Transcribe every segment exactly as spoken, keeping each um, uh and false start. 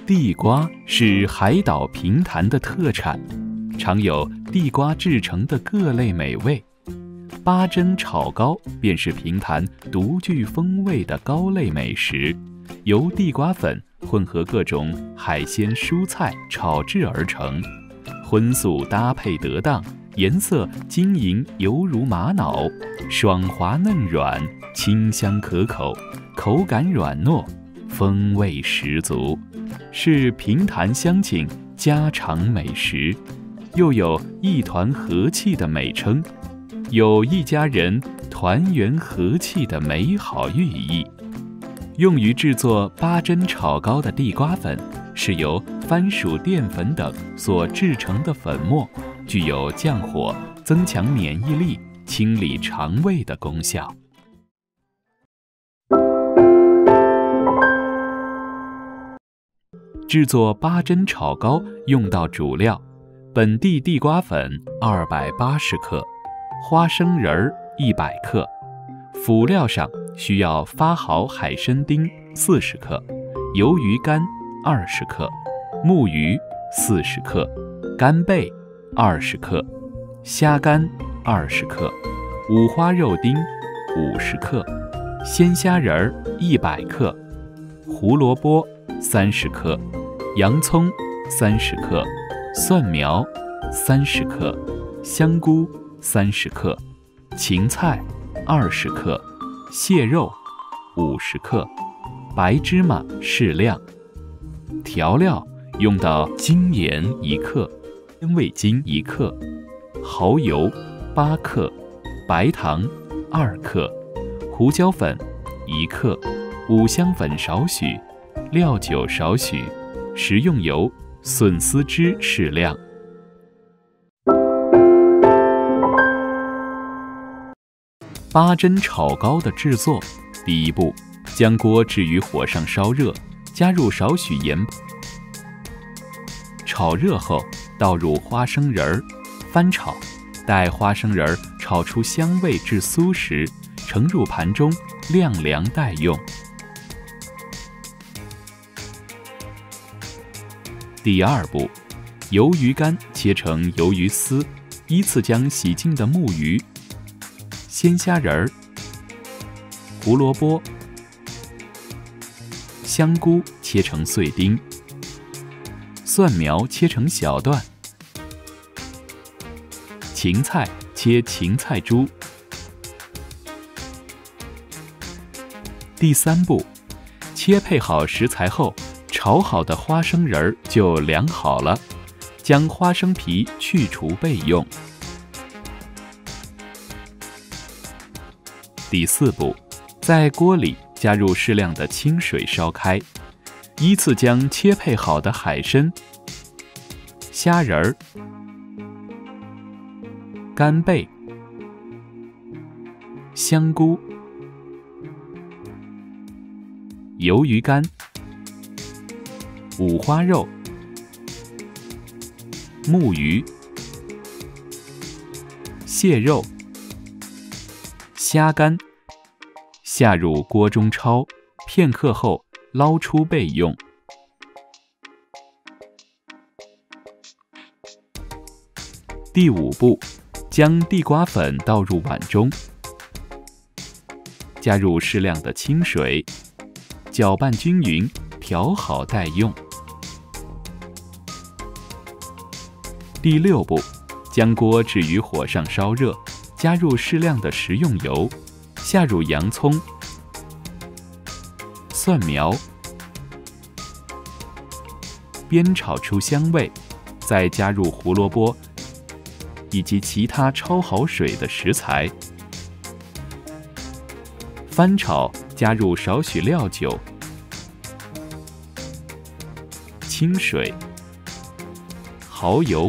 地瓜是海岛平潭的特产，常有地瓜制成的各类美味。八珍炒糕便是平潭独具风味的糕类美食，由地瓜粉混合各种海鲜蔬菜炒制而成，荤素搭配得当，颜色晶莹犹如玛瑙，爽滑嫩软，清香可口，口感软糯，风味十足，是平潭乡亲家常美食，又有一团和气的美称，有一家人团圆和气的美好寓意。用于制作八珍炒糕的地瓜粉是由番薯淀粉等所制成的粉末，具有降火、增强免疫力、清理肠胃的功效。制作八珍炒糕用到主料：本地地瓜粉二百八十克，花生仁儿一百克。辅料上需要发好海参丁四十克，鱿鱼干二十克，木鱼四十克，干贝二十克，虾干二十克，五花肉丁五十克，鲜虾仁儿一百克，胡萝卜三十克，洋葱三十克，蒜苗三十克，香菇三十克，芹菜二十克，蟹肉五十克，白芝麻适量。调料用到精盐一克，鲜味精一克，蚝油八克，白糖二克，胡椒粉一克，五香粉少许，料酒少许，食用油、笋丝汁适量。八珍炒糕的制作，第一步，将锅置于火上烧热，加入少许盐，炒热后倒入花生仁儿，翻炒，待花生仁儿炒出香味至酥时，盛入盘中晾凉待用。第二步，鱿鱼干切成鱿鱼丝，依次将洗净的木鱼、鲜虾仁儿、胡萝卜、香菇切成碎丁，蒜苗切成小段，芹菜切芹菜珠。第三步，切配好食材后，炒好的花生仁儿就凉好了，将花生皮去除备用。第四步，在锅里加入适量的清水烧开，依次将切配好的海参、虾仁儿、干贝、香菇、鱿鱼干、五花肉、木鱼、蟹肉、虾干下入锅中焯，片刻后捞出备用。第五步，将地瓜粉倒入碗中，加入适量的清水，搅拌均匀，调好待用。第六步，将锅置于火上烧热，加入适量的食用油，下入洋葱、蒜苗，煸炒出香味，再加入胡萝卜以及其他焯好水的食材，翻炒，加入少许料酒、清水、蚝油、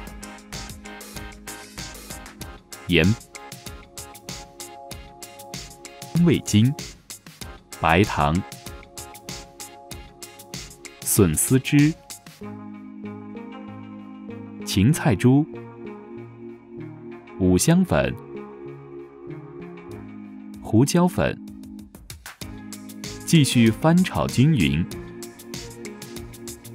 盐、味精、白糖、笋丝汁、芹菜珠、五香粉、胡椒粉，继续翻炒均匀。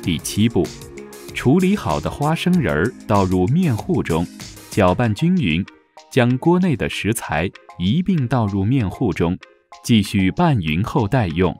第七步，处理好的花生仁儿倒入面糊中，搅拌均匀，将锅内的食材一并倒入面糊中，继续拌匀后待用。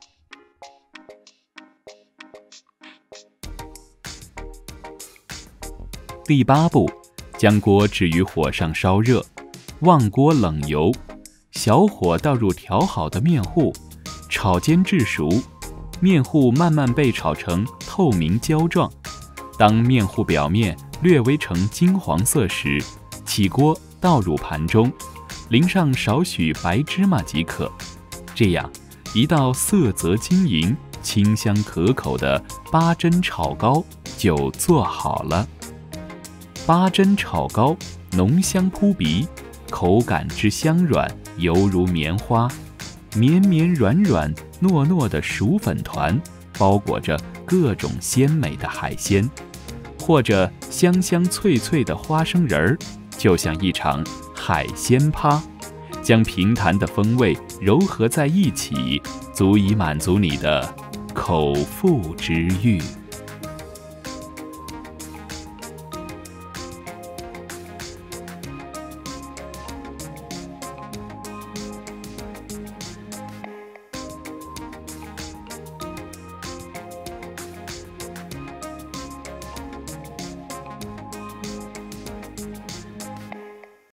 第八步，将锅置于火上烧热，忘锅冷油，小火倒入调好的面糊，炒煎至熟，面糊慢慢被炒成透明胶状。当面糊表面略微呈金黄色时，起锅倒入盘中，淋上少许白芝麻即可。这样，一道色泽晶莹、清香可口的八珍炒糕就做好了。八珍炒糕浓香扑鼻，口感之香软，犹如棉花，绵绵软软糯糯的薯粉团包裹着各种鲜美的海鲜，或者香香脆脆的花生仁儿，就像一场海鲜趴，将平潭的风味糅合在一起，足以满足你的口腹之欲。